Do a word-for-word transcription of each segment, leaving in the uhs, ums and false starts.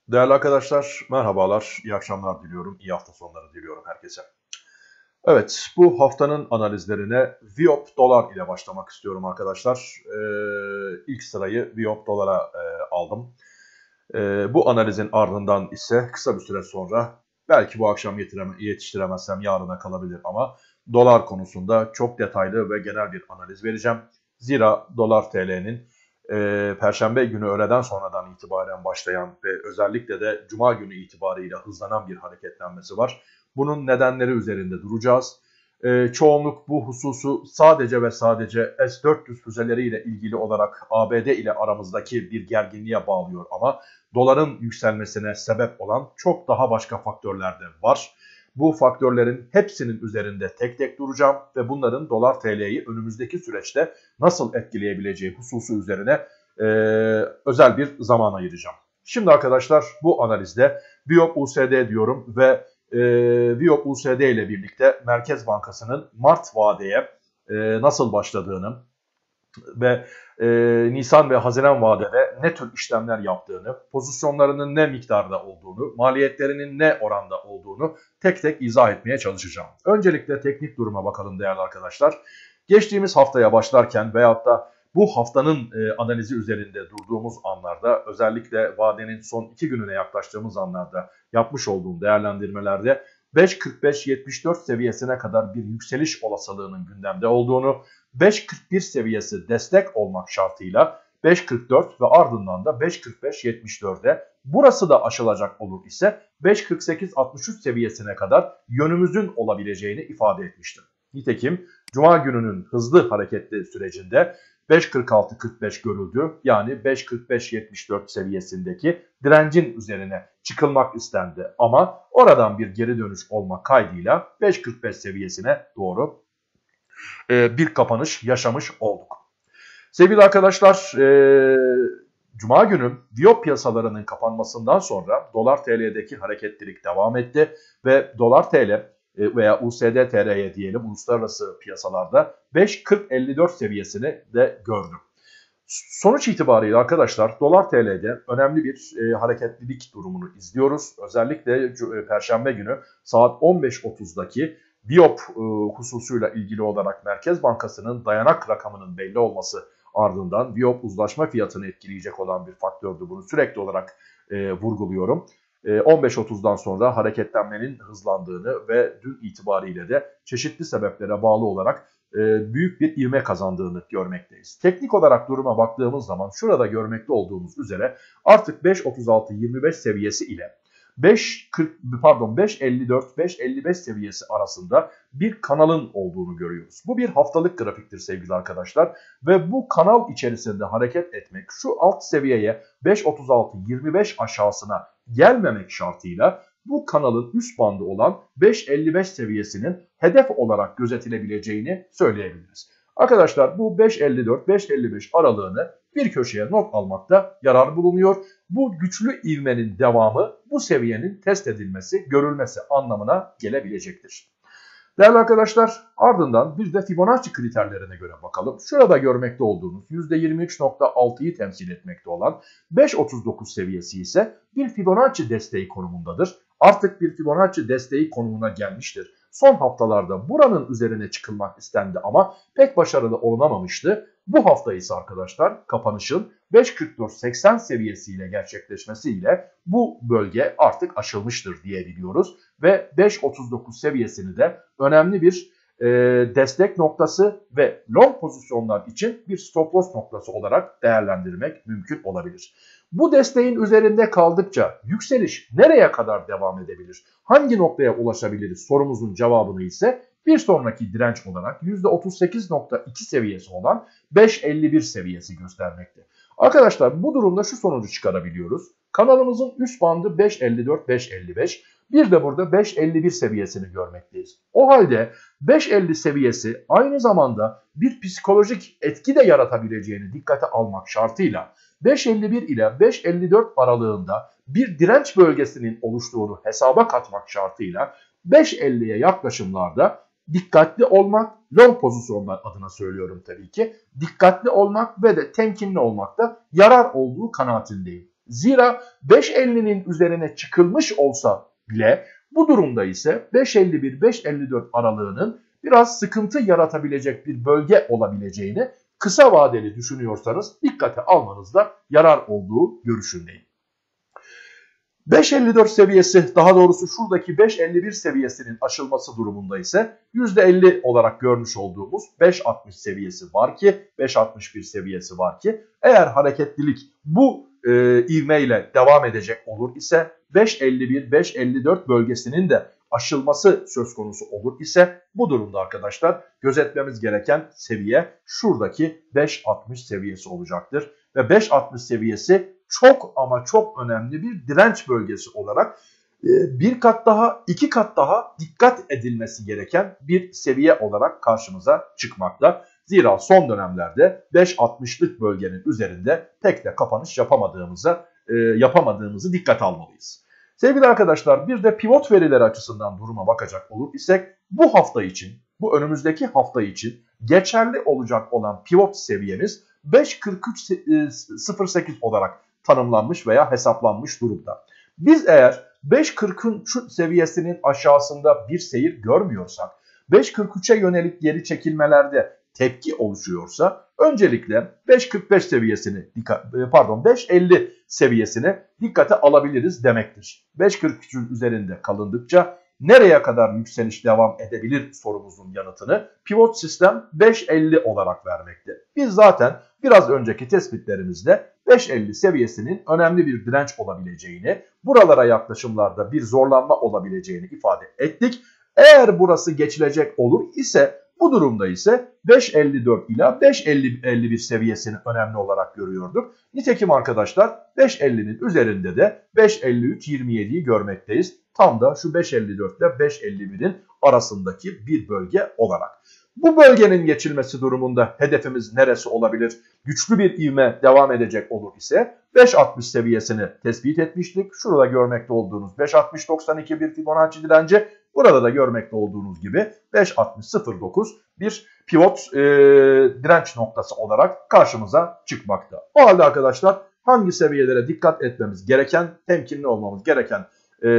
Değerli arkadaşlar, merhabalar, iyi akşamlar diliyorum, iyi hafta sonları diliyorum herkese. Evet, bu haftanın analizlerine Viyop Dolar ile başlamak istiyorum arkadaşlar. Ee, ilk sırayı Viyop Dolar'a e, aldım. Ee, bu analizin ardından ise kısa bir süre sonra, belki bu akşam yetiştiremezsem yarına kalabilir ama dolar konusunda çok detaylı ve genel bir analiz vereceğim. Zira dolar T L'nin e, Perşembe günü öğleden sonradan itibaren başlayan ve özellikle de Cuma günü itibariyle hızlanan bir hareketlenmesi var. Bunun nedenleri üzerinde duracağız. E, çoğunluk bu hususu sadece ve sadece S dört yüz füzeleriyle ilgili olarak A B D ile aramızdaki bir gerginliğe bağlıyor ama doların yükselmesine sebep olan çok daha başka faktörler de var. Bu faktörlerin hepsinin üzerinde tek tek duracağım ve bunların dolar T L'yi önümüzdeki süreçte nasıl etkileyebileceği hususu üzerine e, özel bir zaman ayıracağım. Şimdi arkadaşlar bu analizde Viyop U S D diyorum ve e, Viyop U S D ile birlikte Merkez Bankası'nın Mart vadeye e, nasıl başladığını ve e, Nisan ve Haziran vadede ne tür işlemler yaptığını, pozisyonlarının ne miktarda olduğunu, maliyetlerinin ne oranda olduğunu tek tek izah etmeye çalışacağım. Öncelikle teknik duruma bakalım değerli arkadaşlar. Geçtiğimiz haftaya başlarken veyahut da bu haftanın e, analizi üzerinde durduğumuz anlarda, özellikle vadenin son iki gününe yaklaştığımız anlarda yapmış olduğum değerlendirmelerde beş kırk beş yetmiş dört seviyesine kadar bir yükseliş olasılığının gündemde olduğunu, beş kırk bir seviyesi destek olmak şartıyla beş kırk dört ve ardından da beş kırk beş yetmiş dörde burası da aşılacak olur ise beş kırk sekiz altmış üç seviyesine kadar yönümüzün olabileceğini ifade etmiştim. Nitekim Cuma gününün hızlı hareketli sürecinde beş kırk altı kırk beş görüldü. Yani beş kırk beş yetmiş dört seviyesindeki direncin üzerine çıkılmak istendi. Ama oradan bir geri dönüş olmak kaydıyla beş kırk beş seviyesine doğru bir kapanış yaşamış olduk. Sevgili arkadaşlar, e, Cuma günü Viyop piyasalarının kapanmasından sonra dolar T L'deki hareketlilik devam etti ve dolar T L veya U S D T R'ye diyelim uluslararası piyasalarda beş kırk elli dört seviyesini de gördüm. Sonuç itibariyle arkadaşlar dolar T L'de önemli bir e, hareketlilik durumunu izliyoruz. Özellikle e, Perşembe günü saat on beş otuzdaki Viyop e, hususuyla ilgili olarak Merkez Bankası'nın dayanak rakamının belli olması ardından Viyop uzlaşma fiyatını etkileyecek olan bir faktördü. Bunu sürekli olarak e, vurguluyorum. E, on beş otuzdan sonra hareketlenmenin hızlandığını ve dün itibariyle de çeşitli sebeplere bağlı olarak e, büyük bir ivme kazandığını görmekteyiz. Teknik olarak duruma baktığımız zaman şurada görmekte olduğumuz üzere artık beş otuz altı yirmi beş seviyesi ile beş kırk pardon beş elli dört beş elli beş seviyesi arasında bir kanalın olduğunu görüyoruz. Bu bir haftalık grafiktir sevgili arkadaşlar ve bu kanal içerisinde hareket etmek şu alt seviyeye beş otuz altı yirmi beş aşağısına gelmemek şartıyla bu kanalın üst bandı olan beş elli beş seviyesinin hedef olarak gözetilebileceğini söyleyebiliriz. Arkadaşlar bu beş elli dört beş elli beş aralığını bir köşeye not almakta yarar bulunuyor. Bu güçlü ivmenin devamı bu seviyenin test edilmesi, görülmesi anlamına gelebilecektir. Değerli arkadaşlar ardından bir de Fibonacci kriterlerine göre bakalım. Şurada görmekte olduğunuz yüzde yirmi üç nokta altıyı temsil etmekte olan beş otuz dokuz seviyesi ise bir Fibonacci desteği konumundadır. Artık bir Fibonacci desteği konumuna gelmiştir. Son haftalarda buranın üzerine çıkılmak istendi ama pek başarılı olunamamıştı. Bu hafta ise arkadaşlar kapanışın beş kırk dört seksen seviyesiyle gerçekleşmesiyle bu bölge artık aşılmıştır diyebiliyoruz. Ve beş otuz dokuz seviyesini de önemli bir e, destek noktası ve long pozisyonlar için bir stop loss noktası olarak değerlendirmek mümkün olabilir. Bu desteğin üzerinde kaldıkça yükseliş nereye kadar devam edebilir? Hangi noktaya ulaşabiliriz sorumuzun cevabını ise bir sonraki direnç olarak yüzde otuz sekiz nokta iki seviyesi olan beş elli bir seviyesi göstermekte. Arkadaşlar bu durumda şu sonucu çıkarabiliyoruz. Kanalımızın üst bandı beş elli dört beş elli beş. Bir de burada beş elli bir seviyesini görmekteyiz. O halde beş elli seviyesi aynı zamanda bir psikolojik etki de yaratabileceğini dikkate almak şartıyla beş elli bir ile beş elli dört aralığında bir direnç bölgesinin oluştuğunu hesaba katmak şartıyla beş elliye yaklaşımlarda dikkatli olmak, long pozisyonlar adına söylüyorum tabii ki, dikkatli olmak ve de temkinli olmakta yarar olduğu kanaatindeyim. Zira beş ellinin üzerine çıkılmış olsa bile bu durumda ise beş elli bir beş elli dört aralığının biraz sıkıntı yaratabilecek bir bölge olabileceğini kısa vadeli düşünüyorsanız dikkate almanızda yarar olduğu görüşündeyim. beş elli dört seviyesi, daha doğrusu şuradaki beş elli bir seviyesinin aşılması durumunda ise yüzde elli olarak görmüş olduğumuz beş altmış seviyesi var ki, beş altmış bir seviyesi var ki eğer hareketlilik bu e, ivmeyle devam edecek olur ise beş elli bir beş elli dört bölgesinin de aşılması söz konusu olur ise bu durumda arkadaşlar gözetmemiz gereken seviye şuradaki beş altmış seviyesi olacaktır. Ve beş altmış seviyesi çok ama çok önemli bir direnç bölgesi olarak bir kat daha, iki kat daha dikkat edilmesi gereken bir seviye olarak karşımıza çıkmakta. Zira son dönemlerde beş altmışlık bölgenin üzerinde pek de kapanış yapamadığımızı, yapamadığımızı dikkate almalıyız. Sevgili arkadaşlar, bir de pivot verileri açısından duruma bakacak olur isek bu hafta için, bu önümüzdeki hafta için geçerli olacak olan pivot seviyemiz beş kırk üç sıfır sekiz olarak tanımlanmış veya hesaplanmış durumda. Biz eğer beş kırk üç seviyesinin aşağısında bir seyir görmüyorsak, beş kırk üçe yönelik geri çekilmelerde tepki oluşuyorsa öncelikle beş kırk beş seviyesini pardon beş elli seviyesini dikkate alabiliriz demektir. beş kırk üçün üzerinde kalındıkça nereye kadar yükseliş devam edebilir sorumuzun yanıtını pivot sistem beş elli olarak vermekte. Biz zaten biraz önceki tespitlerimizde beş elli seviyesinin önemli bir direnç olabileceğini, buralara yaklaşımlarda bir zorlanma olabileceğini ifade ettik. Eğer burası geçilecek olur ise bu durumda ise beş elli dört ila beş elli bir seviyesini önemli olarak görüyorduk. Nitekim arkadaşlar beş ellinin üzerinde de beş elli üç yirmi yediyi görmekteyiz. Tam da şu beş elli dört ile beş elli birin arasındaki bir bölge olarak. Bu bölgenin geçilmesi durumunda hedefimiz neresi olabilir? Güçlü bir ivme devam edecek olur ise beş altmış seviyesini tespit etmiştik. Şurada görmekte olduğunuz beş altmış doksan iki bir Fibonacci direnci. Burada da görmekte olduğunuz gibi beş altmış sıfır dokuz bir pivot e, direnç noktası olarak karşımıza çıkmakta. O halde arkadaşlar hangi seviyelere dikkat etmemiz gereken, temkinli olmamız gereken e,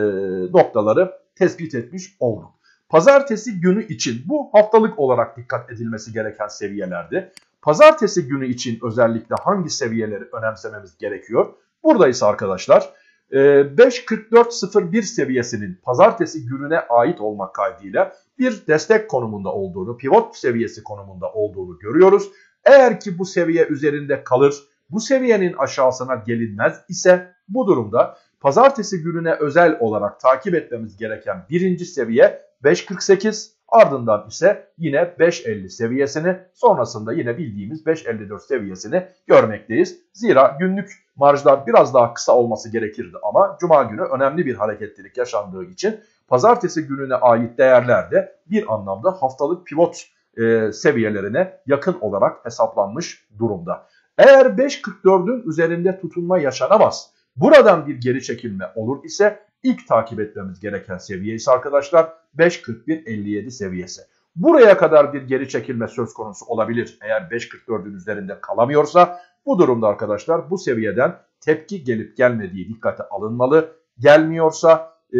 noktaları tespit etmiş olduk. Pazartesi günü için bu haftalık olarak dikkat edilmesi gereken seviyelerdi. Pazartesi günü için özellikle hangi seviyeleri önemsememiz gerekiyor? Burada ise arkadaşlar beş kırk dört sıfır bir seviyesinin pazartesi gününe ait olmak kaydıyla bir destek konumunda olduğunu, pivot seviyesi konumunda olduğunu görüyoruz. Eğer ki bu seviye üzerinde kalır, bu seviyenin aşağısına gelinmez ise bu durumda pazartesi gününe özel olarak takip etmemiz gereken birinci seviye beş kırk sekiz, ardından ise yine beş elli seviyesini, sonrasında yine bildiğimiz beş elli dört seviyesini görmekteyiz. Zira günlük marjlar biraz daha kısa olması gerekirdi ama Cuma günü önemli bir hareketlilik yaşandığı için pazartesi gününe ait değerler de bir anlamda haftalık pivot e, seviyelerine yakın olarak hesaplanmış durumda. Eğer beş kırk dördün üzerinde tutunma yaşanamaz, buradan bir geri çekilme olur ise ilk takip etmemiz gereken seviye ise arkadaşlar beş kırk bir elli yedi seviyesi. Buraya kadar bir geri çekilme söz konusu olabilir. Eğer beş kırk dördün üzerinde kalamıyorsa bu durumda arkadaşlar bu seviyeden tepki gelip gelmediği dikkate alınmalı. Gelmiyorsa e,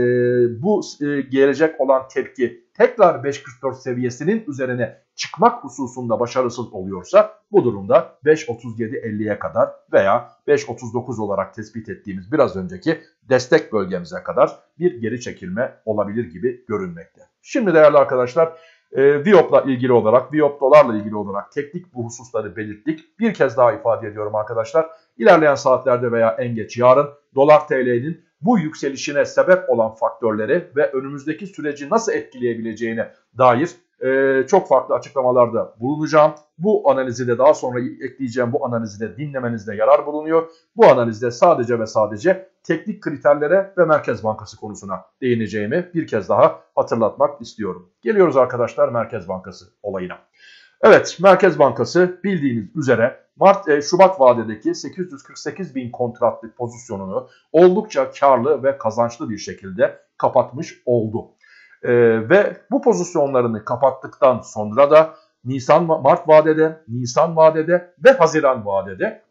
bu e, gelecek olan tepki tekrar beş kırk dört seviyesinin üzerine çıkmak hususunda başarısız oluyorsa bu durumda beş otuz yedi elliye kadar veya beş otuz dokuz olarak tespit ettiğimiz biraz önceki destek bölgemize kadar bir geri çekilme olabilir gibi görünmekte. Şimdi değerli arkadaşlar e, Viyop'la ilgili olarak, Viyop dolarla ilgili olarak teknik bu hususları belirttik. Bir kez daha ifade ediyorum arkadaşlar. İlerleyen saatlerde veya en geç yarın dolar T L'nin bu yükselişine sebep olan faktörleri ve önümüzdeki süreci nasıl etkileyebileceğine dair e, çok farklı açıklamalarda bulunacağım. Bu analizi de daha sonra ekleyeceğim bu analizi de dinlemenizde yarar bulunuyor. Bu analizde sadece ve sadece teknik kriterlere ve Merkez Bankası konusuna değineceğimi bir kez daha hatırlatmak istiyorum. Geliyoruz arkadaşlar Merkez Bankası olayına. Evet, Merkez Bankası bildiğiniz üzere Mart e, Şubat vadedeki sekiz yüz kırk sekiz bin kontratlık pozisyonunu oldukça karlı ve kazançlı bir şekilde kapatmış oldu. E, ve bu pozisyonlarını kapattıktan sonra da Nisan Mart vadede, Nisan vadede ve Haziran vadede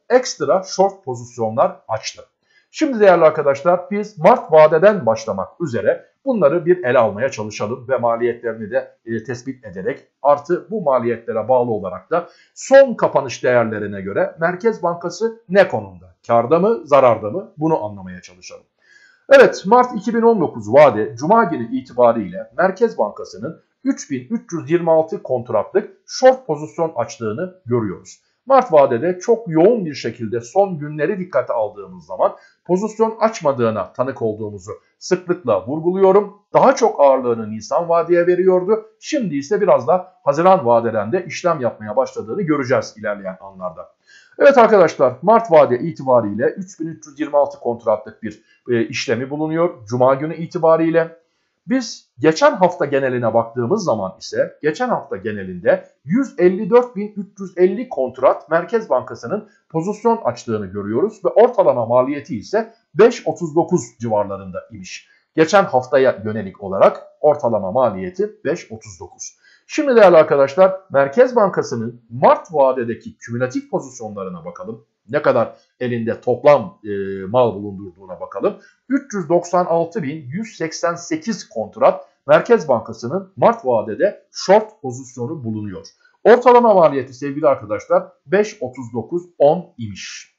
ekstra short pozisyonlar açtı. Şimdi değerli arkadaşlar biz Mart vadeden başlamak üzere bunları bir ele almaya çalışalım ve maliyetlerini de e, tespit ederek artı bu maliyetlere bağlı olarak da son kapanış değerlerine göre Merkez Bankası ne konumda? Kârda mı, zararda mı? Bunu anlamaya çalışalım. Evet, Mart iki bin on dokuz vade Cuma günü itibariyle Merkez Bankası'nın üç bin üç yüz yirmi altı kontratlık short pozisyon açtığını görüyoruz. Mart vadede çok yoğun bir şekilde son günleri dikkate aldığımız zaman pozisyon açmadığına tanık olduğumuzu sıklıkla vurguluyorum. Daha çok ağırlığını Nisan vadeye veriyordu. Şimdi ise biraz da Haziran vadeden de işlem yapmaya başladığını göreceğiz ilerleyen anlarda. Evet arkadaşlar, Mart vade itibariyle üç bin üç yüz yirmi altı kontratlık bir e, işlemi bulunuyor Cuma günü itibariyle. Biz geçen hafta geneline baktığımız zaman ise geçen hafta genelinde yüz elli dört bin üç yüz elli kontrat Merkez Bankası'nın pozisyon açtığını görüyoruz ve ortalama maliyeti ise beş virgül otuz dokuz civarlarında imiş. Geçen haftaya yönelik olarak ortalama maliyeti beş virgül otuz dokuz. Şimdi değerli arkadaşlar Merkez Bankası'nın Mart vadedeki kümülatif pozisyonlarına bakalım. Ne kadar elinde toplam e, mal bulundurduğuna bakalım. üç yüz doksan altı bin yüz seksen sekiz kontrat Merkez Bankası'nın Mart vadede short pozisyonu bulunuyor. Ortalama maliyeti sevgili arkadaşlar beş virgül otuz dokuz on imiş.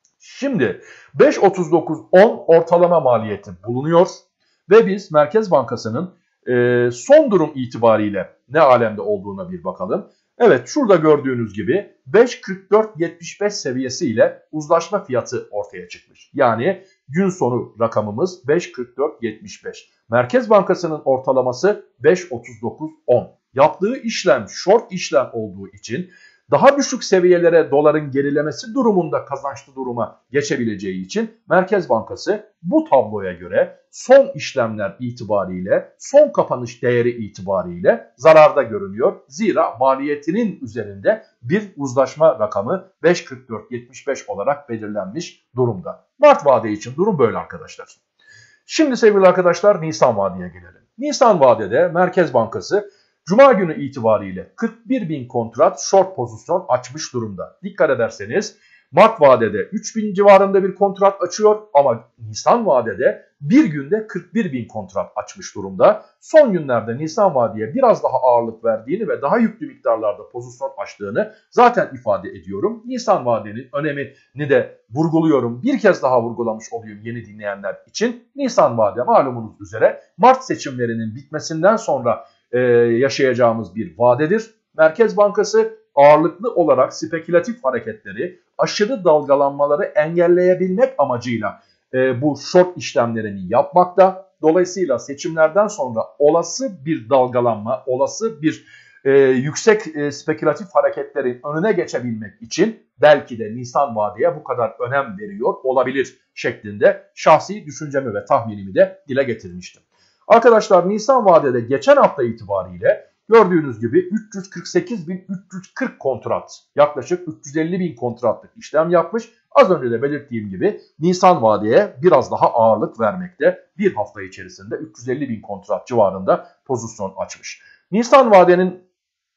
Şimdi beş virgül otuz dokuz on ortalama maliyeti bulunuyor ve biz Merkez Bankası'nın e, son durum itibariyle ne alemde olduğuna bir bakalım. Evet, şurada gördüğünüz gibi beş virgül kırk dört yetmiş beş seviyesi ile uzlaşma fiyatı ortaya çıkmış. Yani gün sonu rakamımız beş virgül kırk dört yetmiş beş. Merkez Bankası'nın ortalaması beş virgül otuz dokuz on. Yaptığı işlem short işlem olduğu için daha düşük seviyelere doların gerilemesi durumunda kazançlı duruma geçebileceği için Merkez Bankası bu tabloya göre son işlemler itibariyle, son kapanış değeri itibariyle zararda görünüyor. Zira maliyetinin üzerinde bir uzlaşma rakamı beş virgül kırk dört yetmiş beş olarak belirlenmiş durumda. Mart vade için durum böyle arkadaşlar. Şimdi sevgili arkadaşlar Nisan vadeye gelelim. Nisan vadede Merkez Bankası Cuma günü itibariyle kırk bir bin kontrat short pozisyon açmış durumda. Dikkat ederseniz Mart vadede üç bin civarında bir kontrat açıyor ama Nisan vadede bir günde kırk bir bin kontrat açmış durumda. Son günlerde Nisan vadeye biraz daha ağırlık verdiğini ve daha yüklü miktarlarda pozisyon açtığını zaten ifade ediyorum. Nisan vadenin önemini de vurguluyorum. Bir kez daha vurgulamış olayım yeni dinleyenler için. Nisan vade malumunuz üzere Mart seçimlerinin bitmesinden sonra Ee, yaşayacağımız bir vadedir. Merkez Bankası ağırlıklı olarak spekülatif hareketleri, aşırı dalgalanmaları engelleyebilmek amacıyla e, bu short işlemlerini yapmakta. Dolayısıyla seçimlerden sonra olası bir dalgalanma, olası bir e, yüksek e, spekülatif hareketlerin önüne geçebilmek için belki de Nisan vadeye bu kadar önem veriyor olabilir şeklinde şahsi düşüncemi ve tahminimi de dile getirmiştim. Arkadaşlar Nisan vadede geçen hafta itibariyle gördüğünüz gibi üç yüz kırk sekiz bin üç yüz kırk kontrat, yaklaşık üç yüz elli bin kontratlık işlem yapmış. Az önce de belirttiğim gibi Nisan vadeye biraz daha ağırlık vermekte. Bir hafta içerisinde üç yüz elli bin kontrat civarında pozisyon açmış. Nisan vadenin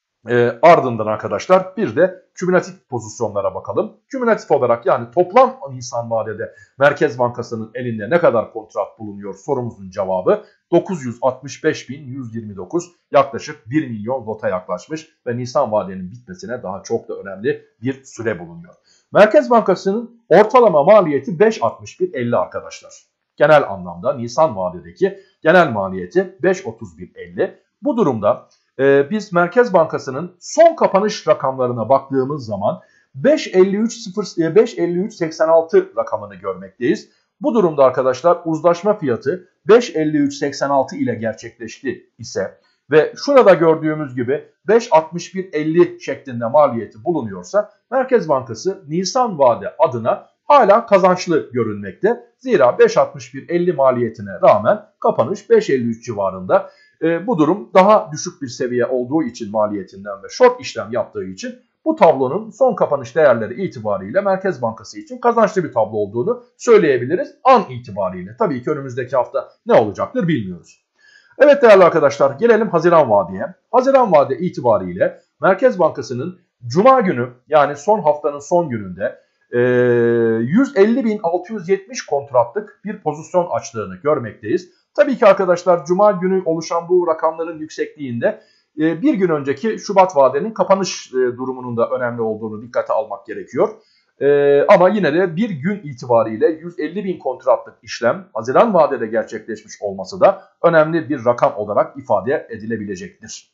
E, ardından arkadaşlar bir de kümülatif pozisyonlara bakalım. Kümülatif olarak yani toplam Nisan vadede Merkez Bankası'nın elinde ne kadar kontrat bulunuyor sorumuzun cevabı dokuz yüz altmış beş bin yüz yirmi dokuz, yaklaşık bir milyon lota yaklaşmış ve Nisan vadenin bitmesine daha çok da önemli bir süre bulunuyor. Merkez Bankası'nın ortalama maliyeti beş virgül altmış bir elli arkadaşlar. Genel anlamda Nisan vadedeki genel maliyeti beş virgül otuz bir elli. Bu durumda Ee, biz Merkez Bankası'nın son kapanış rakamlarına baktığımız zaman beş virgül elli üç seksen altı rakamını görmekteyiz. Bu durumda arkadaşlar uzlaşma fiyatı beş virgül elli üç seksen altı ile gerçekleşti ise ve şurada gördüğümüz gibi beş virgül altmış bir elli şeklinde maliyeti bulunuyorsa Merkez Bankası Nisan vade adına hala kazançlı görünmekte. Zira beş virgül altmış bir elli maliyetine rağmen kapanış beş virgül elli üç civarında. E, bu durum daha düşük bir seviye olduğu için maliyetinden ve short işlem yaptığı için bu tablonun son kapanış değerleri itibariyle Merkez Bankası için kazançlı bir tablo olduğunu söyleyebiliriz an itibariyle. Tabii ki önümüzdeki hafta ne olacaktır bilmiyoruz. Evet değerli arkadaşlar gelelim Haziran vadeye. Haziran vade itibariyle Merkez Bankası'nın Cuma günü yani son haftanın son gününde e, yüz elli bin altı yüz yetmiş kontratlık bir pozisyon açtığını görmekteyiz. Tabii ki arkadaşlar Cuma günü oluşan bu rakamların yüksekliğinde e, bir gün önceki Şubat vadenin kapanış e, durumunun da önemli olduğunu dikkate almak gerekiyor. Ee, ama yine de bir gün itibariyle yüz elli bin kontratlık işlem Haziran vadede gerçekleşmiş olması da önemli bir rakam olarak ifade edilebilecektir.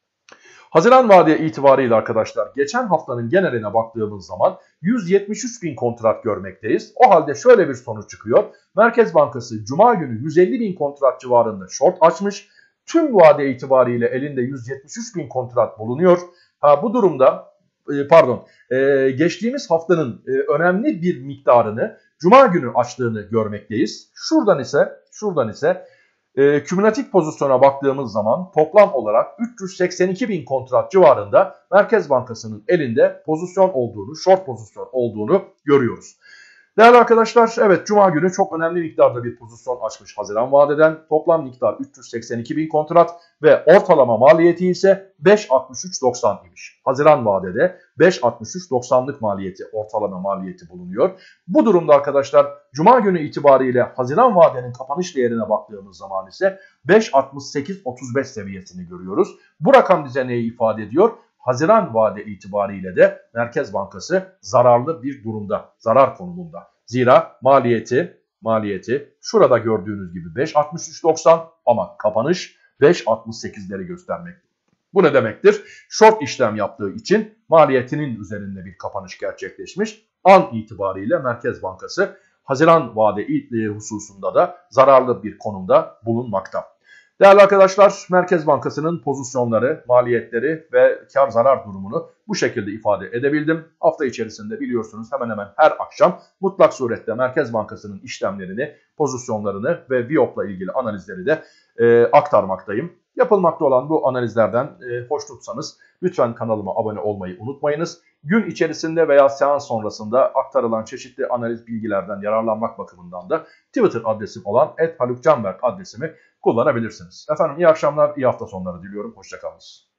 Haziran vade itibariyle arkadaşlar geçen haftanın geneline baktığımız zaman yüz yetmiş üç bin kontrat görmekteyiz. O halde şöyle bir sonuç çıkıyor. Merkez Bankası Cuma günü yüz elli bin kontrat civarında short açmış. Tüm vade itibariyle elinde yüz yetmiş üç bin kontrat bulunuyor. Ha, bu durumda pardon geçtiğimiz haftanın önemli bir miktarını Cuma günü açtığını görmekteyiz. Şuradan ise şuradan ise e, kümülatif pozisyona baktığımız zaman toplam olarak üç yüz seksen iki bin kontrat civarında Merkez Bankası'nın elinde pozisyon olduğunu, short pozisyon olduğunu görüyoruz. Değerli arkadaşlar, evet Cuma günü çok önemli miktarda bir pozisyon açmış Haziran vadeden. Toplam miktar üç yüz seksen iki bin kontrat ve ortalama maliyeti ise beş altmış üç doksan imiş. Haziran vadede beş altmış üç doksanlık maliyeti, ortalama maliyeti bulunuyor. Bu durumda arkadaşlar Cuma günü itibariyle Haziran vadenin kapanış değerine baktığımız zaman ise beş altmış sekiz otuz beş seviyesini görüyoruz. Bu rakam bize neyi ifade ediyor? Haziran vade itibariyle de Merkez Bankası zararlı bir durumda, zarar konumunda. Zira maliyeti, maliyeti şurada gördüğünüz gibi beş altmış üç doksan ama kapanış beş altmış sekizleri göstermekte. Bu ne demektir? Short işlem yaptığı için maliyetinin üzerinde bir kapanış gerçekleşmiş. An itibariyle Merkez Bankası Haziran vade hususunda da zararlı bir konumda bulunmakta. Değerli arkadaşlar, Merkez Bankası'nın pozisyonları, maliyetleri ve kar zarar durumunu bu şekilde ifade edebildim. Hafta içerisinde biliyorsunuz hemen hemen her akşam mutlak surette Merkez Bankası'nın işlemlerini, pozisyonlarını ve Viyop'la ilgili analizleri de e, aktarmaktayım. Yapılmakta olan bu analizlerden e, hoşnutsanız lütfen kanalıma abone olmayı unutmayınız. Gün içerisinde veya seans sonrasında aktarılan çeşitli analiz bilgilerden yararlanmak bakımından da Twitter adresim olan et halukcanberk adresimi kullanabilirsiniz. Efendim iyi akşamlar, iyi hafta sonları diliyorum. Hoşça kalınız.